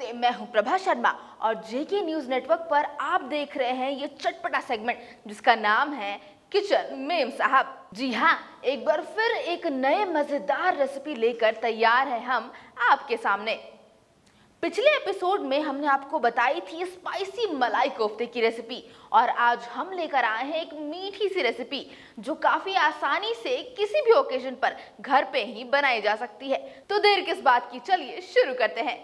नमस्ते, मैं हूं प्रभा शर्मा और जेके न्यूज नेटवर्क पर आप देख रहे हैं ये चटपटा सेगमेंट जिसका नाम है किचन मेम साहब। जी हाँ, एक बार फिर एक नए मजेदार रेसिपी लेकर तैयार है हम आपके सामने। पिछले एपिसोड में हमने आपको बताई थी स्पाइसी मलाई कोफ्ते की रेसिपी और आज हम लेकर आए हैं एक मीठी सी रेसिपी जो काफी आसानी से किसी भी ओकेजन पर घर पे ही बनाई जा सकती है। तो देर किस बात की, चलिए शुरू करते हैं।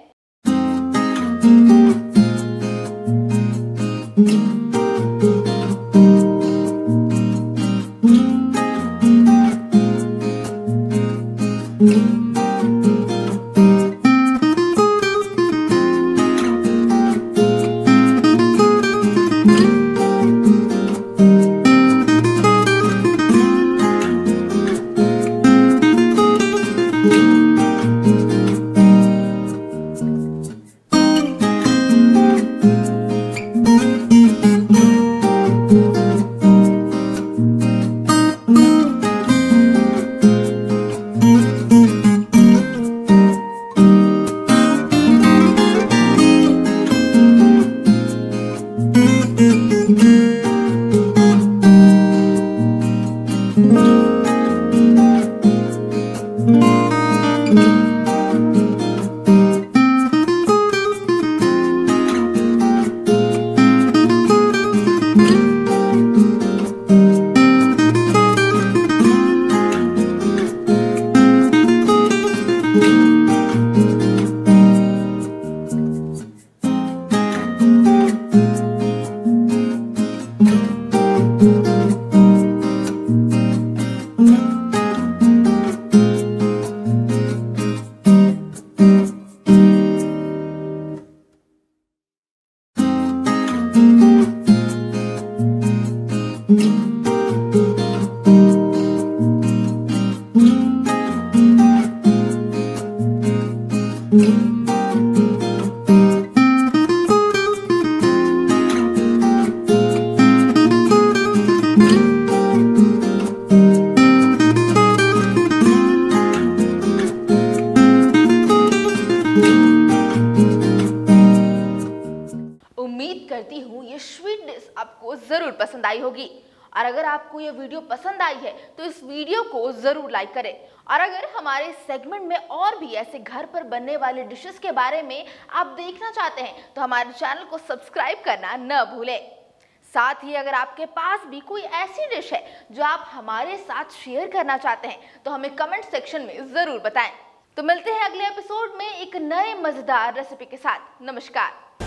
उम्मीद करती हूँ ये स्वीट डिश आपको जरूर पसंद आई होगी और अगर आपको ये वीडियो पसंद आई है तो इस वीडियो को जरूर लाइक करें और अगर हमारे सेगमेंट में और भी ऐसे घर पर बनने वाले डिशेस के बारे में आप देखना चाहते हैं तो हमारे चैनल को सब्सक्राइब करना न भूलें। साथ ही अगर आपके पास भी कोई ऐसी डिश है जो आप हमारे साथ शेयर करना चाहते हैं तो हमें कमेंट सेक्शन में जरूर बताएं। तो मिलते हैं अगले एपिसोड में एक नए मजेदार रेसिपी के साथ। नमस्कार।